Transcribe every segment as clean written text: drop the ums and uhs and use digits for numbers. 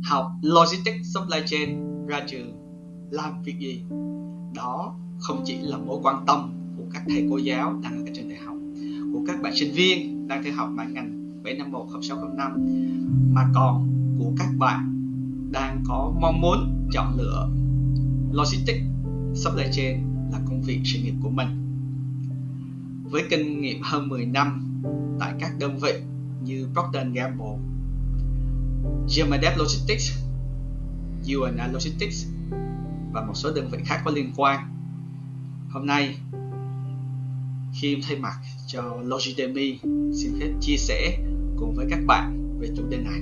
học Logistics Supply Chain ra trường làm việc gì? Đó không chỉ là mối quan tâm của các thầy cô giáo đang ở trên đại học, của các bạn sinh viên đang theo học mảng ngành 751, 0605, mà còn của các bạn đang có mong muốn chọn lựa Logistics Supply Chain là công việc sự nghiệp của mình. Với kinh nghiệm hơn 10 năm tại các đơn vị như Procter & Gamble, GMDF Logistics, UNA Logistics và một số đơn vị khác có liên quan, hôm nay Khiêm thay mặt cho Logidemy xin phép chia sẻ cùng với các bạn về chủ đề này.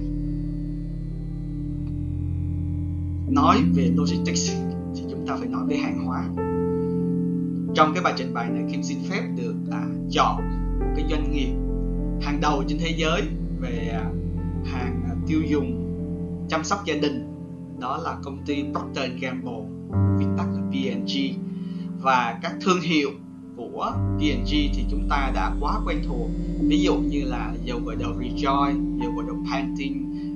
Nói về Logistics thì chúng ta phải nói về hàng hóa. Trong cái bài trình bày này, Khiêm xin phép được chọn một cái doanh nghiệp hàng đầu trên thế giới về hàng tiêu dùng chăm sóc gia đình, đó là công ty Procter & Gamble, viết tắt là P&G. Và các thương hiệu của P&G thì chúng ta đã quá quen thuộc, ví dụ như là dầu gội đầu Rejoice, dầu gội đầu Pantene,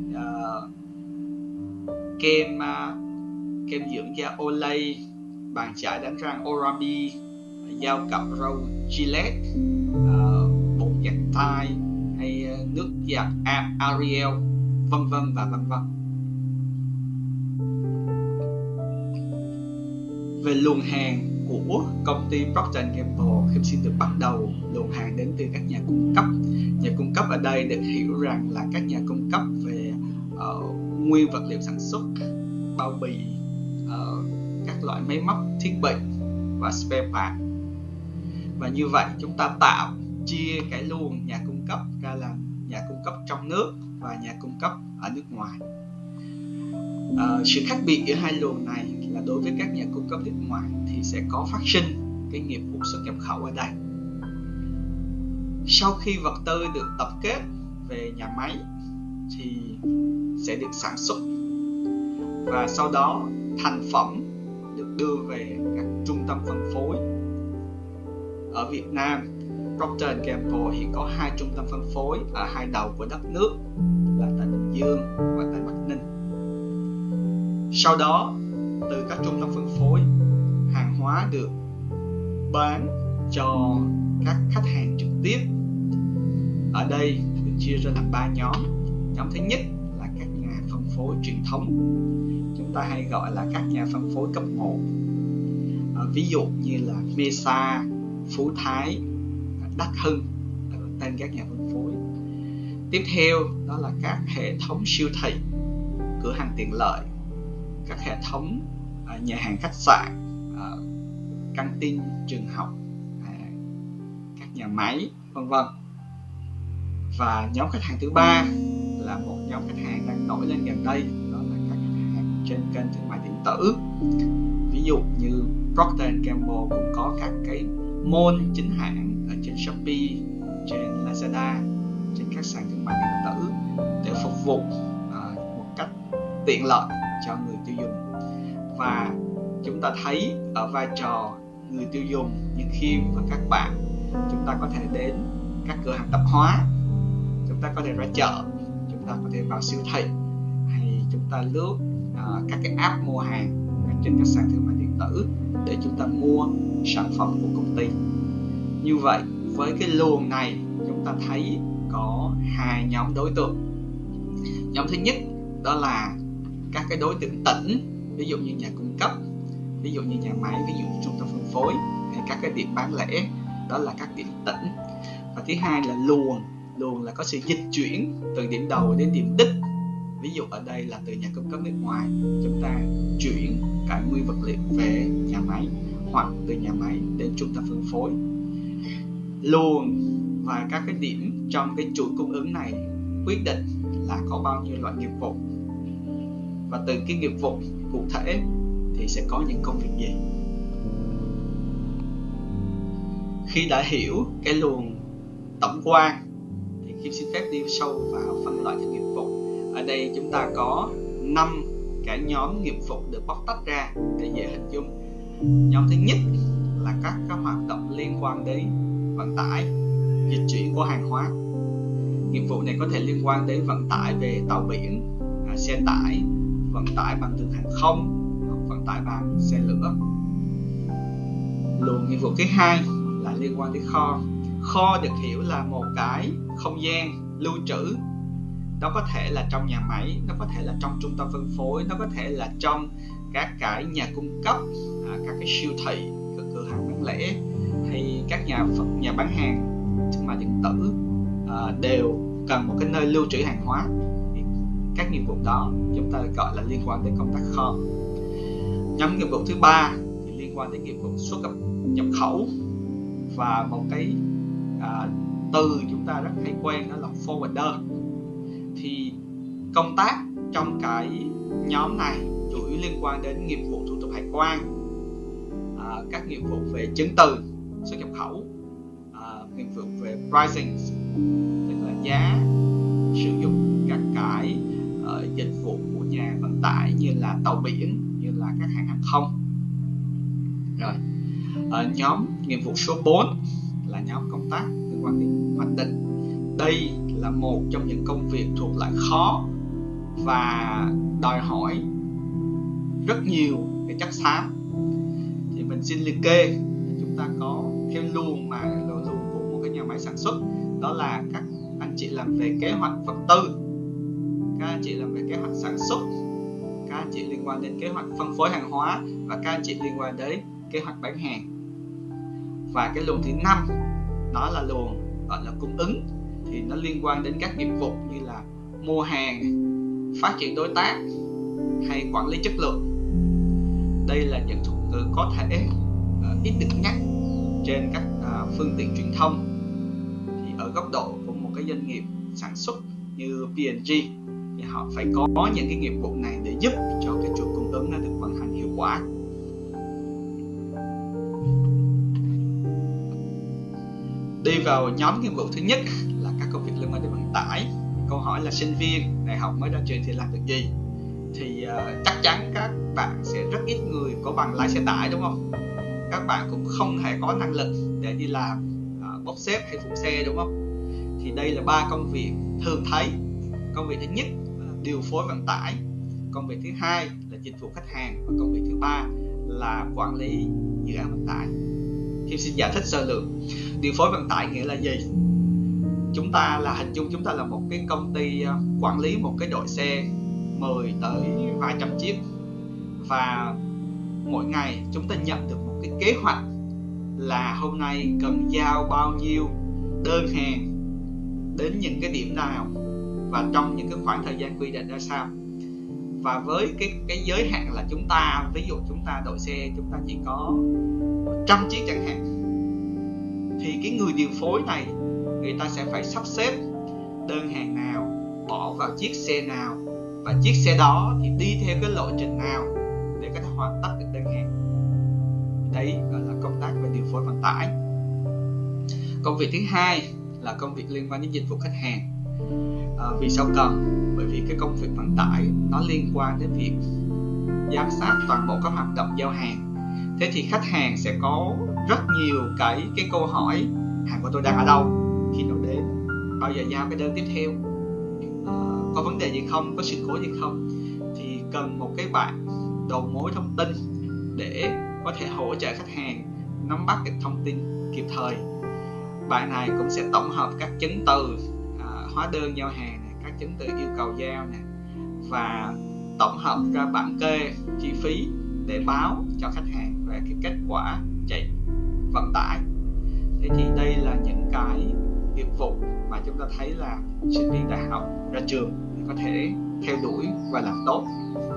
kem dưỡng da Olay, bàn chải đánh răng Oral-B, dao cạo râu Gillette, bột giặt tay hay nước giặt Ariel, vân vân và vân vân. Về luồng hàng của công ty Procter & Gamble, Khiêm xin được bắt đầu luồng hàng đến từ các nhà cung cấp. Nhà cung cấp ở đây được hiểu rằng là các nhà cung cấp về nguyên vật liệu sản xuất, bao bì, các loại máy móc, thiết bị và spare part. Và như vậy chúng ta chia cái luồng nhà cung cấp ra làm nhà cung cấp trong nước và nhà cung cấp ở nước ngoài. Sự khác biệt giữa hai luồng này là đối với các nhà cung cấp nước ngoài thì sẽ có phát sinh cái nghiệp vụ xuất nhập khẩu ở đây. Sau khi vật tư được tập kết về nhà máy thì sẽ được sản xuất, và sau đó thành phẩm được đưa về các trung tâm phân phối. Ở Việt Nam, Procter & Gamble hiện có 2 trung tâm phân phối ở hai đầu của đất nước là tại Bình Dương và tại Bắc Ninh. Sau đó, từ các trung tâm phân phối, hàng hóa được bán cho các khách hàng trực tiếp. Ở đây được chia ra làm 3 nhóm. Nhóm thứ nhất là các nhà phân phối truyền thống, chúng ta hay gọi là các nhà phân phối cấp 1, ví dụ như là Mesa, Phú Thái, Đắc Hưng là tên các nhà phân phối. Tiếp theo đó là các hệ thống siêu thị, cửa hàng tiện lợi, các hệ thống nhà hàng khách sạn, căng tin trường học, các nhà máy, vân vân. Và nhóm khách hàng thứ ba là một nhóm khách hàng đang nổi lên gần đây, đó là các khách hàng trên kênh thương mại điện tử. Ví dụ như Procter & Gamble cũng có các cái mall chính hãng ở trên Shopee, trên Lazada, trên các sàn thương mại điện tử để phục vụ một cách tiện lợi cho người tiêu dùng. Và chúng ta thấy ở vai trò người tiêu dùng như Khiêm và các bạn, chúng ta có thể đến các cửa hàng tạp hóa, chúng ta có thể ra chợ, chúng ta có thể vào siêu thị, hay chúng ta lướt các cái app mua hàng trên các sàn thương mại điện tử để chúng ta mua sản phẩm của công ty. Như vậy với cái luồng này chúng ta thấy có 2 nhóm đối tượng. Nhóm thứ nhất đó là các cái đối tượng tỉnh, ví dụ như nhà cung cấp, ví dụ như nhà máy, ví dụ như trung tâm phân phối, hay các cái điểm bán lẻ, đó là các điểm tỉnh. Và thứ hai là luồng là có sự dịch chuyển từ điểm đầu đến điểm đích. Ví dụ ở đây là từ nhà cung cấp nước ngoài, chúng ta chuyển cả nguyên vật liệu về nhà máy, hoặc từ nhà máy đến trung tâm phân phối. Luồng và các cái điểm trong cái chuỗi cung ứng này quyết định là có bao nhiêu loại nghiệp vụ, và từ cái nghiệp vụ cụ thể thì sẽ có những công việc gì. Khi đã hiểu cái luồng tổng quan thì Khiêm xin phép đi sâu vào phân loại các nghiệp vụ. Ở đây chúng ta có 5 cái nhóm nghiệp vụ được bóc tách ra để dễ hình dung. Nhóm thứ nhất là các hoạt động liên quan đến vận tải, dịch chuyển của hàng hóa. Nghiệp vụ này có thể liên quan đến vận tải về tàu biển, xe tải, vận tải bằng đường hàng không, vận tải bằng xe lửa. Luồng nghiệp vụ thứ hai là liên quan đến kho. Kho được hiểu là một cái không gian lưu trữ. Nó có thể là trong nhà máy, nó có thể là trong trung tâm phân phối, nó có thể là trong các cái nhà cung cấp, các cái siêu thị, các cửa hàng bán lẻ, hay các nhà bán hàng thương mại điện tử đều cần một cái nơi lưu trữ hàng hóa. Thì các nghiệp vụ đó chúng ta gọi là liên quan đến công tác kho. Nhóm nghiệp vụ thứ ba thì liên quan đến nghiệp vụ xuất nhập khẩu, và một cái từ chúng ta rất hay quen đó là forwarder. Thì công tác trong cái nhóm này chủ yếu liên quan đến nghiệp vụ thủ tục hải quan, các nghiệp vụ về chứng từ xuất nhập khẩu, nghiệp vụ về pricing, tức là giá sử dụng các cái dịch vụ của nhà vận tải như là tàu biển, như là các hãng hàng không. Rồi, nhóm nghiệp vụ số 4 là nhóm công tác liên quan đến hoạch định. Đây là một trong những công việc thuộc loại khó và đòi hỏi rất nhiều cái chất xám. Thì mình xin liệt kê, chúng ta có theo luồng của một cái nhà máy sản xuất, đó là các anh chị làm về kế hoạch vật tư, các anh chị làm về kế hoạch sản xuất, các anh chị liên quan đến kế hoạch phân phối hàng hóa, và các anh chị liên quan đến kế hoạch bán hàng. Và cái luồng thứ 5 đó là luồng gọi là cung ứng. Thì nó liên quan đến các nghiệp vụ như là mua hàng, phát triển đối tác hay quản lý chất lượng. Đây là những thuật ngữ có thể ít được nhắc trên các phương tiện truyền thông. Thì ở góc độ của một cái doanh nghiệp sản xuất như P&G thì họ phải có những cái nghiệp vụ này để giúp cho cái chuỗi cung ứng nó được vận hành hiệu quả. Đi vào nhóm nghiệp vụ thứ nhất là các công việc liên quan đến vận tải. Câu hỏi là sinh viên đại học mới ra trường thì làm được gì? Thì chắc chắn các bạn sẽ rất ít người có bằng lái xe tải, đúng không? Các bạn cũng không thể có năng lực để đi làm bốc xếp hay phụ xe, đúng không? Thì đây là 3 công việc thường thấy. Công việc thứ nhất là điều phối vận tải, công việc thứ hai là dịch vụ khách hàng, và công việc thứ ba là quản lý dự án vận tải. Thì xin giải thích sơ lược. Điều phối vận tải nghĩa là gì? Chúng ta là hình dung chúng ta là một cái công ty quản lý một cái đội xe 10 tới vài trăm chiếc, và mỗi ngày chúng ta nhận được một cái kế hoạch là hôm nay cần giao bao nhiêu đơn hàng đến những cái điểm nào và trong những cái khoảng thời gian quy định ra sao. Và với cái giới hạn là chúng ta, ví dụ chúng ta đội xe chúng ta chỉ có 100 chiếc chẳng hạn, thì cái người điều phối này người ta sẽ phải sắp xếp đơn hàng nào bỏ vào chiếc xe nào, và chiếc xe đó thì đi theo cái lộ trình nào để có thể hoàn tất được đơn hàng. Đấy gọi là công tác về điều phối vận tải. Công việc thứ hai là công việc liên quan đến dịch vụ khách hàng. Vì sao cần? Bởi vì cái công việc vận tải nó liên quan đến việc giám sát toàn bộ các hoạt động giao hàng. Thế thì khách hàng sẽ có rất nhiều cái câu hỏi: hàng của tôi đang ở đâu, khi nào đến, bao giờ giao cái đơn tiếp theo, có vấn đề gì không, có sự cố gì không. Thì cần một cái bạn đầu mối thông tin để có thể hỗ trợ khách hàng nắm bắt được thông tin kịp thời. Bạn này cũng sẽ tổng hợp các chứng từ hóa đơn giao hàng này, các chứng từ yêu cầu giao này, và tổng hợp ra bảng kê chi phí để báo cho khách hàng về cái kết quả chạy vận tải. Thế thì đây là những cái nghiệp vụ mà chúng ta thấy là sinh viên đại học ra trường có thể theo đuổi và làm tốt.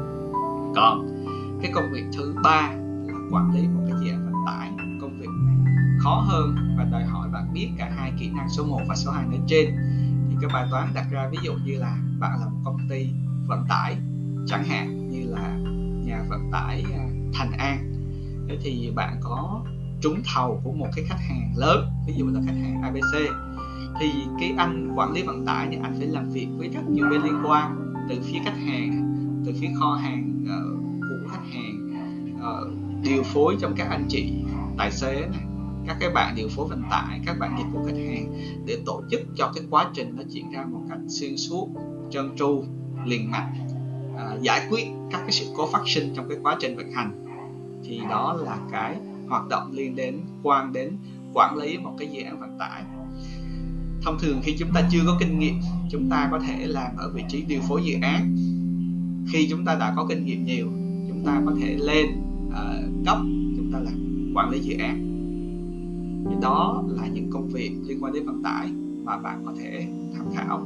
Còn cái công việc thứ ba là quản lý một cái dự án vận tải. Công việc này khó hơn và đòi hỏi bạn biết cả hai kỹ năng số 1 và số 2 nói trên. Thì cái bài toán đặt ra ví dụ như là bạn là một công ty vận tải, chẳng hạn như là nhà vận tải Thành An. Thế thì bạn có trúng thầu của một cái khách hàng lớn, ví dụ là khách hàng ABC, thì cái anh quản lý vận tải thì anh phải làm việc với rất nhiều bên liên quan, từ phía khách hàng, từ phía kho hàng của khách hàng, điều phối trong các anh chị tài xế này, các cái bạn điều phối vận tải, các bạn dịch vụ khách hàng, để tổ chức cho cái quá trình nó diễn ra một cách xuyên suốt, trơn tru, liền mạch, giải quyết các cái sự cố phát sinh trong cái quá trình vận hành. Thì đó là cái hoạt động quan đến quản lý một cái dự án vận tải. Thông thường khi chúng ta chưa có kinh nghiệm, chúng ta có thể làm ở vị trí điều phối dự án. Khi chúng ta đã có kinh nghiệm nhiều, chúng ta có thể lên cấp, chúng ta làm quản lý dự án. Thì đó là những công việc liên quan đến vận tải mà bạn có thể tham khảo.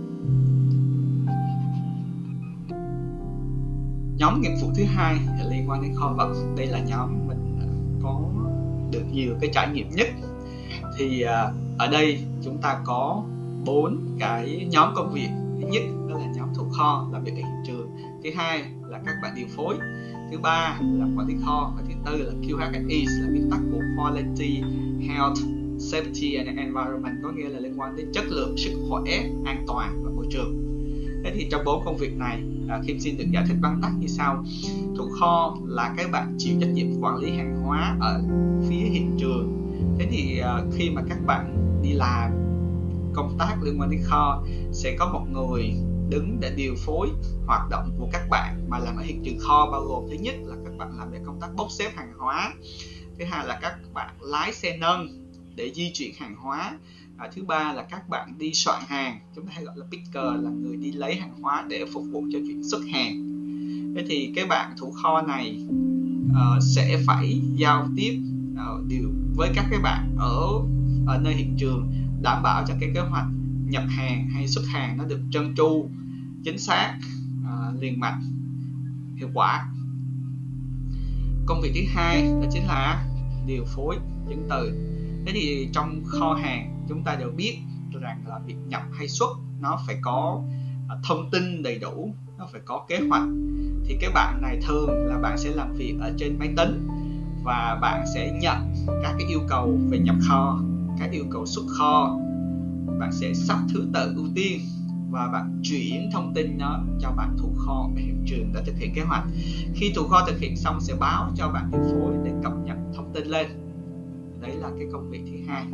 Nhóm nghiệp vụ thứ hai là liên quan đến kho vận. Đây là nhóm mình có được nhiều cái trải nghiệm nhất. Thì ở đây chúng ta có 4 cái nhóm công việc. Thứ nhất đó là nhóm thủ kho, làm việc ở hiện trường. Thứ hai là các bạn điều phối. Thứ ba là quản lý kho. Và thứ tư là QHSE, là viết tắt của Quality, Health, Safety and Environment, có nghĩa là liên quan đến chất lượng, sức khỏe, an toàn và môi trường. Thế thì trong 4 công việc này, Kim xin được giải thích vắn tắt như sau. Thủ kho là các bạn chịu trách nhiệm quản lý hàng hóa ở phía hiện trường. Thế thì khi mà các bạn đi làm công tác liên quan đến kho, sẽ có một người đứng để điều phối hoạt động của các bạn mà làm ở hiện trường kho, bao gồm thứ nhất là các bạn làm về công tác bốc xếp hàng hóa, thứ hai là các bạn lái xe nâng để di chuyển hàng hóa, thứ ba là các bạn đi soạn hàng, chúng ta hay gọi là picker, là người đi lấy hàng hóa để phục vụ cho chuyện xuất hàng. Thế thì cái bạn thủ kho này sẽ phải giao tiếp với các cái bạn ở nơi hiện trường, đảm bảo cho cái kế hoạch nhập hàng hay xuất hàng nó được trơn tru, chính xác, liền mạch, hiệu quả. Công việc thứ hai đó chính là điều phối chứng từ. Thế thì trong kho hàng chúng ta đều biết rằng là việc nhập hay xuất nó phải có thông tin đầy đủ, nó phải có kế hoạch. Thì cái bạn này thường là bạn sẽ làm việc ở trên máy tính và bạn sẽ nhận các cái yêu cầu về nhập kho, các yêu cầu xuất kho. Bạn sẽ sắp thứ tự ưu tiên và bạn chuyển thông tin đó cho bạn thủ kho ở hiện trường để thực hiện kế hoạch. Khi thủ kho thực hiện xong sẽ báo cho bạn điều phối để cập nhật thông tin lên. Đấy là cái công việc thứ hai.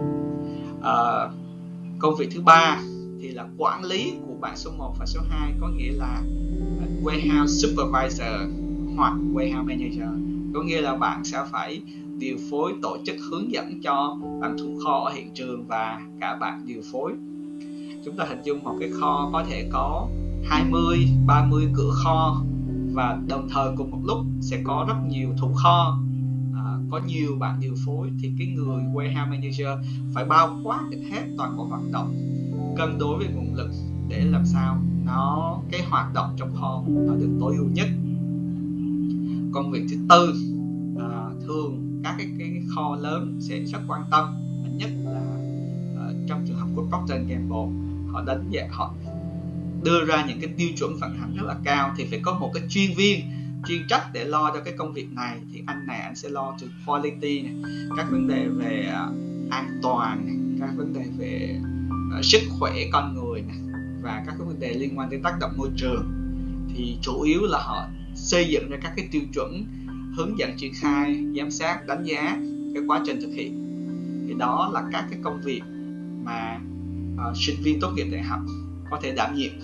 Công việc thứ ba thì là quản lý của bạn số 1 và số 2, có nghĩa là warehouse supervisor hoặc warehouse manager, có nghĩa là bạn sẽ phải điều phối, tổ chức, hướng dẫn cho bạn thủ kho ở hiện trường và cả bạn điều phối. Chúng ta hình dung một cái kho có thể có 20, 30 cửa kho và đồng thời cùng một lúc sẽ có rất nhiều thủ kho, có nhiều bạn điều phối, thì cái người warehouse manager phải bao quát được hết toàn bộ hoạt động, cân đối với nguồn lực để làm sao cái hoạt động trong kho nó được tối ưu nhất. Công việc thứ tư, thường các cái kho lớn sẽ rất quan tâm, nhất là trong trường hợp của Procter & Gamble, họ đưa ra những cái tiêu chuẩn vận hành rất là cao, thì phải có một cái chuyên viên chuyên trách để lo cho cái công việc này. Thì anh sẽ lo từ quality này, các vấn đề về an toàn này, các vấn đề về sức khỏe con người này, và các cái vấn đề liên quan đến tác động môi trường. Thì chủ yếu là họ xây dựng ra các cái tiêu chuẩn, hướng dẫn triển khai, giám sát, đánh giá cái quá trình thực hiện. Thì đó là các cái công việc mà sinh viên tốt nghiệp đại học có thể đảm nhiệm.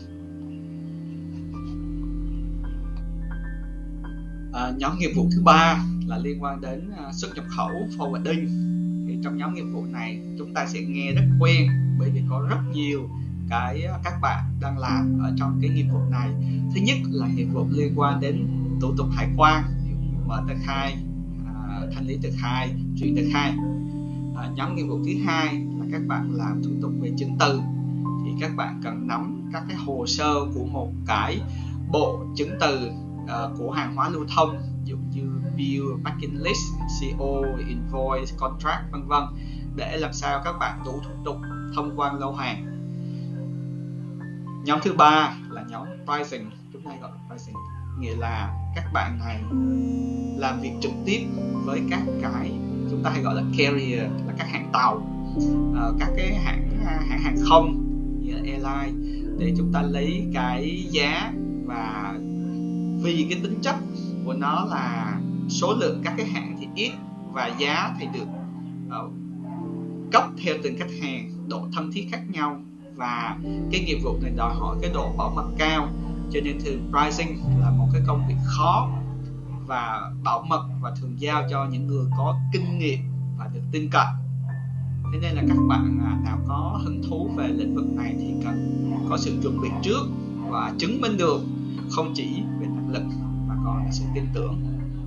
Nhóm nghiệp vụ thứ ba là liên quan đến xuất nhập khẩu, forwarding. Thì trong nhóm nghiệp vụ này chúng ta sẽ nghe rất quen, bởi vì có rất nhiều các bạn đang làm ở trong cái nghiệp vụ này. Thứ nhất là nghiệp vụ liên quan đến thủ tục hải quan, mở tờ khai, thanh lý tờ khai, chuyển tờ khai. Nhóm nghiệp vụ thứ hai là các bạn làm thủ tục về chứng từ. Thì các bạn cần nắm các cái hồ sơ của một cái bộ chứng từ của hàng hóa lưu thông, ví dụ như bill, packing list, CO, invoice, contract, vân vân, để làm sao các bạn đủ thủ tục thông quan lô hàng. Nhóm thứ ba là nhóm pricing, chúng ta gọi là pricing, nghĩa là các bạn này làm việc trực tiếp với các cái chúng ta hay gọi là carrier, là các hãng tàu, các cái hãng hàng không như là airline, để chúng ta lấy cái giá, và vì cái tính chất của nó là số lượng các cái hãng thì ít và giá thì được cấp theo từng khách hàng, độ thân thiết khác nhau, và cái nghiệp vụ này đòi hỏi cái độ bảo mật cao, cho nên thường pricing là một cái công việc khó và bảo mật và thường giao cho những người có kinh nghiệm và được tin cậy. Thế nên là các bạn nào có hứng thú về lĩnh vực này thì cần có sự chuẩn bị trước và chứng minh được không chỉ về năng lực mà còn sự tin tưởng.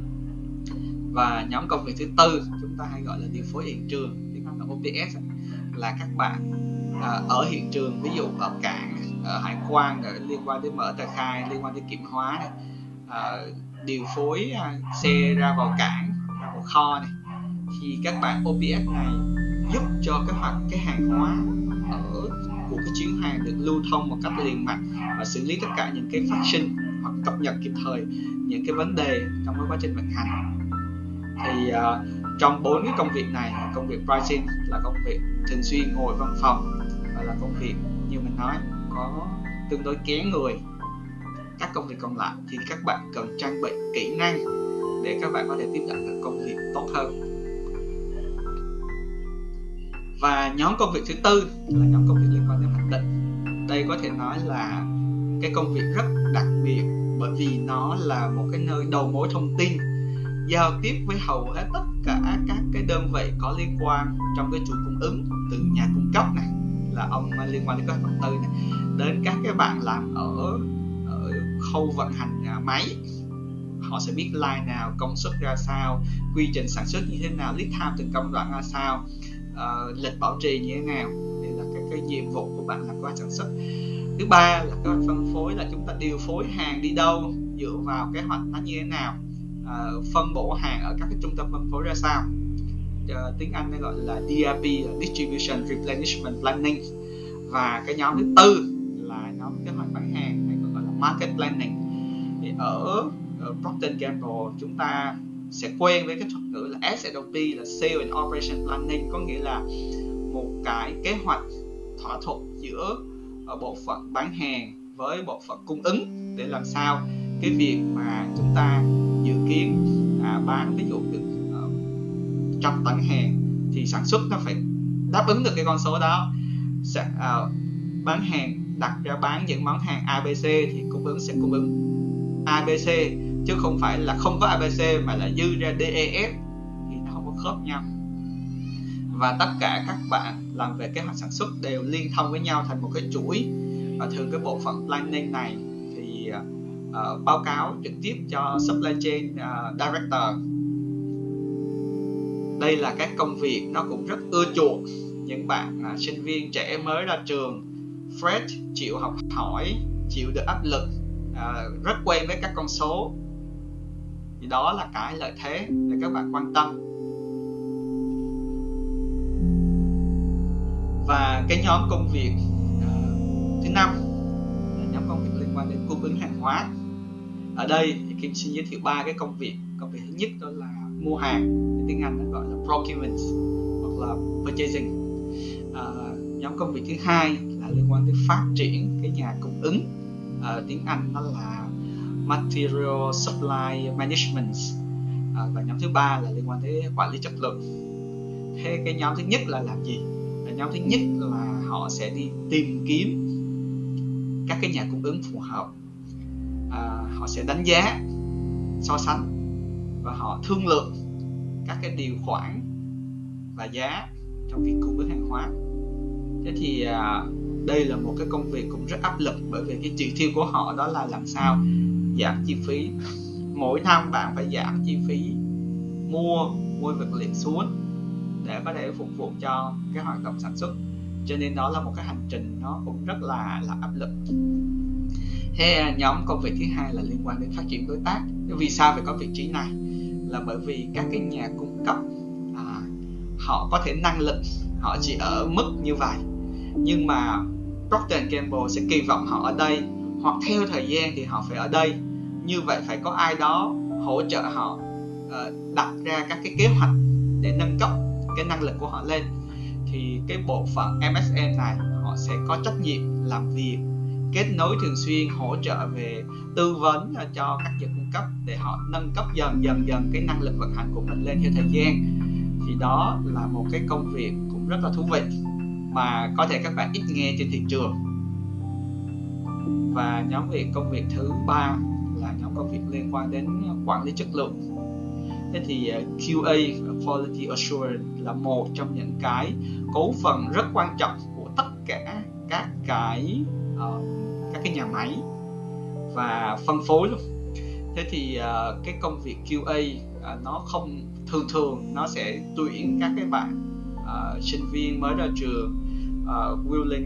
Và nhóm công việc thứ tư chúng ta hay gọi là điều phối hiện trường, tiếng Anh là OPS, là các bạn ở hiện trường, ví dụ ở cảng, ở hải quan liên quan đến mở tờ khai, liên quan đến kiểm hóa này, điều phối xe ra vào cảng, ra vào kho này, thì các bạn OPS này giúp cho cái hàng hóa của cái chuyến hàng được lưu thông một cách liền mạch và xử lý tất cả những cái phát sinh hoặc cập nhật kịp thời những cái vấn đề trong cái quá trình vận hành. Thì trong 4 cái công việc này, công việc pricing là công việc thường xuyên ngồi văn phòng và là công việc như mình nói có tương đối kén người. Các công việc còn lại thì các bạn cần trang bị kỹ năng để các bạn có thể tiếp nhận được công việc tốt hơn. Và nhóm công việc thứ tư là nhóm công việc liên quan đến hoạch định. Đây có thể nói là cái công việc rất đặc biệt bởi vì nó là một cái nơi đầu mối thông tin, giao tiếp với hầu hết tất cả các cái đơn vị có liên quan trong cái chuỗi cung ứng, từ nhà cung cấp này là ông liên quan đến kế hoạch đầu tư này, đến các cái bạn làm ở khâu vận hành máy. Họ sẽ biết line nào, công suất ra sao, quy trình sản xuất như thế nào, lead time từng công đoạn ra sao, lịch bảo trì như thế nào. Đây là cái nhiệm vụ của bạn làm kế hoạch sản xuất. Thứ ba là kế hoạch phân phối, là chúng ta điều phối hàng đi đâu dựa vào kế hoạch nó như thế nào, phân bổ hàng ở các cái trung tâm phân phối ra sao. Tiếng Anh nó gọi là DRP, Distribution Replenishment Planning. Và cái nhóm thứ tư là nhóm kế hoạch bán hàng, hay còn gọi là Market Planning. Thì ở Procter & Gamble chúng ta sẽ quen với cái thuật ngữ là SNOP, là Sales and Operation Planning, có nghĩa là một cái kế hoạch thỏa thuận giữa bộ phận bán hàng với bộ phận cung ứng để làm sao cái việc mà chúng ta dự kiến bán ví dụ được 100 tấn hàng thì sản xuất nó phải đáp ứng được cái con số đó. Bán hàng đặt ra bán những món hàng ABC thì cung ứng sẽ cung ứng ABC, chứ không phải là không có ABC mà là dư ra DEF thì nó không có khớp nhau. Và tất cả các bạn làm về kế hoạch sản xuất đều liên thông với nhau thành một cái chuỗi. Và thường cái bộ phận planning này thì báo cáo trực tiếp cho Supply Chain Director. Đây là các công việc nó cũng rất ưa chuộng những bạn sinh viên trẻ mới ra trường, fresh, chịu học hỏi, chịu được áp lực, rất quen với các con số. Thì đó là cái lợi thế để các bạn quan tâm. Và cái nhóm công việc thứ 5 là nhóm công việc liên quan đến cung ứng hàng hóa. Ở đây thì Kim xin giới thiệu 3 cái công việc. Công việc thứ nhất đó là mua hàng, tiếng Anh nó gọi là procurement hoặc là purchasing. Nhóm công việc thứ hai là liên quan đến phát triển cái nhà cung ứng, tiếng Anh nó là material supply management. Và nhóm thứ ba là liên quan đến quản lý chất lượng. Thế cái nhóm thứ nhất là làm gì? Nhóm thứ nhất là họ sẽ đi tìm kiếm các cái nhà cung ứng phù hợp, họ sẽ đánh giá, so sánh và họ thương lượng các cái điều khoản và giá trong việc cung ứng hàng hóa. Thế thì đây là một cái công việc cũng rất áp lực, bởi vì cái chỉ tiêu của họ đó là làm sao giảm chi phí. Mỗi năm bạn phải giảm chi phí mua vật liệu xuống để có thể phục vụ cho cái hoạt động sản xuất, cho nên đó là một cái hành trình nó cũng rất là áp lực. Thế nhóm công việc thứ hai là liên quan đến phát triển đối tác. Vì sao phải có vị trí này? Là bởi vì các cái nhà cung cấp họ có thể năng lực họ chỉ ở mức như vậy, nhưng mà Procter & Gamble sẽ kỳ vọng họ ở đây, hoặc theo thời gian thì họ phải ở đây. Như vậy phải có ai đó hỗ trợ họ đặt ra các cái kế hoạch để nâng cấp cái năng lực của họ lên. Thì cái bộ phận MSM này họ sẽ có trách nhiệm làm việc kết nối thường xuyên, hỗ trợ về tư vấn cho các nhà cung cấp để họ nâng cấp dần cái năng lực vận hành của mình lên theo thời gian. Thì đó là một cái công việc cũng rất là thú vị mà có thể các bạn ít nghe trên thị trường. Và nhóm công việc thứ 3 là nhóm công việc liên quan đến quản lý chất lượng. Thế thì QA, Quality Assurance, là một trong những cái cấu phần rất quan trọng của tất cả các cái nhà máy và phân phối luôn. Thế thì cái công việc QA nó không thường nó sẽ tuyển các cái bạn sinh viên mới ra trường, willing,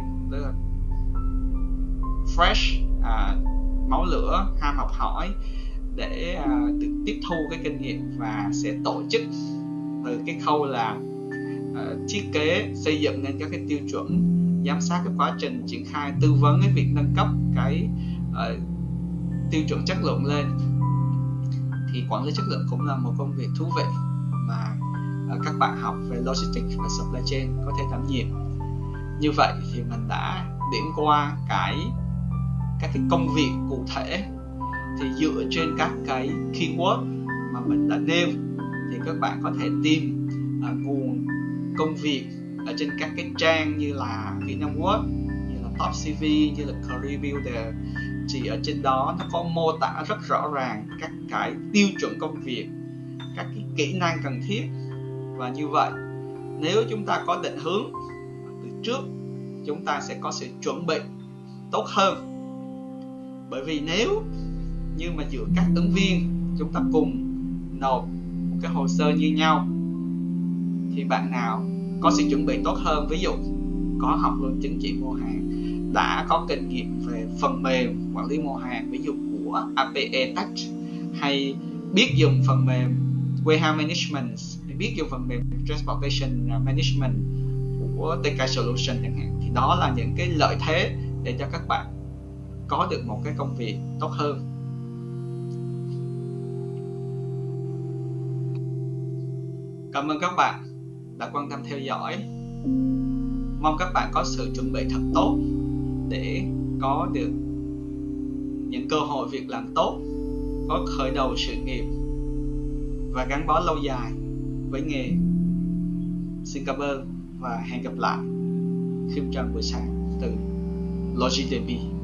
fresh, máu lửa, ham học hỏi để được tiếp thu cái kinh nghiệm, và sẽ tổ chức từ cái khâu là thiết kế, xây dựng nên các cái tiêu chuẩn, giám sát cái quá trình triển khai, tư vấn cái việc nâng cấp cái tiêu chuẩn chất lượng lên. Thì quản lý chất lượng cũng là một công việc thú vị mà các bạn học về logistics và supply chain có thể đảm nhiệm. Như vậy thì mình đã điểm qua các cái công việc cụ thể. Thì dựa trên các cái keyword mà mình đã nêu thì các bạn có thể tìm nguồn công việc ở trên các cái trang như là Vietnam Work, như là Top CV, như là Career Builder. Thì ở trên đó nó có mô tả rất rõ ràng các cái tiêu chuẩn công việc, các cái kỹ năng cần thiết. Và như vậy, nếu chúng ta có định hướng từ trước, chúng ta sẽ có sự chuẩn bị tốt hơn. Bởi vì nếu như mà giữa các ứng viên chúng ta cùng nộp một cái hồ sơ như nhau, thì bạn nào có sự chuẩn bị tốt hơn, ví dụ có học luôn chứng chỉ mua hàng, đã có kinh nghiệm về phần mềm quản lý mua hàng, ví dụ của APE Tech, hay biết dùng phần mềm Warehouse Management, hay biết dùng phần mềm Transportation Management của TK Solution chẳng hạn, thì đó là những cái lợi thế để cho các bạn có được một cái công việc tốt hơn. Cảm ơn các bạn đã quan tâm theo dõi. Mong các bạn có sự chuẩn bị thật tốt để có được những cơ hội việc làm tốt, có khởi đầu sự nghiệp và gắn bó lâu dài với nghề. Xin cảm ơn và hẹn gặp lại. Khiêm Trần buổi sáng từ LogiDB.